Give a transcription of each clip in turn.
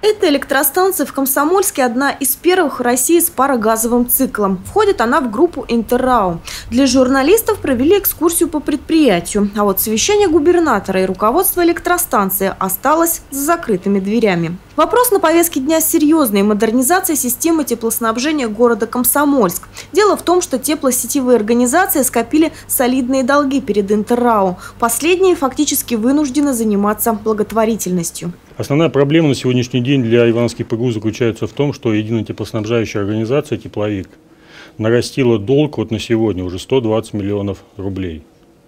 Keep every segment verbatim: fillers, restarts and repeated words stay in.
Эта электростанция в Комсомольске одна из первых в России с парогазовым циклом. Входит она в группу «Интеррау». Для журналистов провели экскурсию по предприятию. А вот совещание губернатора и руководства электростанции осталось за закрытыми дверями. Вопрос на повестке дня серьезный – модернизация системы теплоснабжения города Комсомольск. Дело в том, что теплосетевые организации скопили солидные долги перед «Интеррау». Последние фактически вынуждены заниматься благотворительностью. Основная проблема на сегодняшний день для Ивановских ПГУ заключается в том, что единая теплоснабжающая организация «Тепловик» нарастила долг вот на сегодня уже сто двадцать миллионов рублей.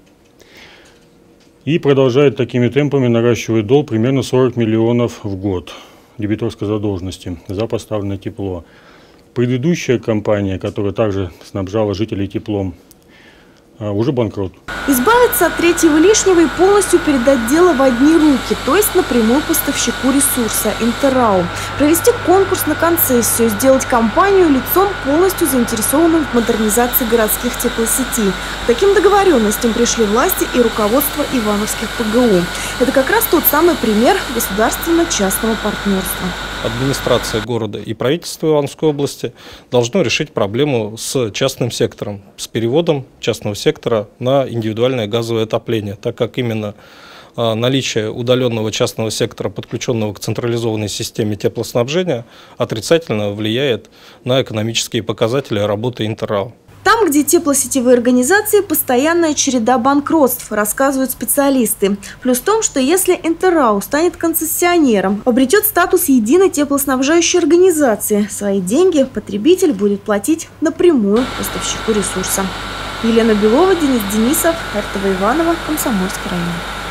И продолжает такими темпами наращивать долг примерно сорок миллионов в год дебиторской задолженности за поставленное тепло. Предыдущая компания, которая также снабжала жителей теплом, уже банкрот. Избавиться от третьего лишнего и полностью передать дело в одни руки, то есть напрямую поставщику ресурса «Интеррау». Провести конкурс на концессию, сделать компанию лицом, полностью заинтересованным в модернизации городских теплосетей. К таким договоренностям пришли власти и руководство Ивановских ПГУ. Это как раз тот самый пример государственно-частного партнерства. Администрация города и правительство Ивановской области должно решить проблему с частным сектором, с переводом частного сектора на индивидуальное газовое отопление, так как именно наличие удаленного частного сектора, подключенного к централизованной системе теплоснабжения, отрицательно влияет на экономические показатели работы «Интеррау». Там, где теплосетевые организации, постоянная череда банкротств, рассказывают специалисты. Плюс в том, что если «Интеррау» станет концессионером, обретет статус единой теплоснабжающей организации, свои деньги потребитель будет платить напрямую поставщику ресурса. Елена Белова, Денис Денисов, эр тэ вэ Иваново, Комсомольский район.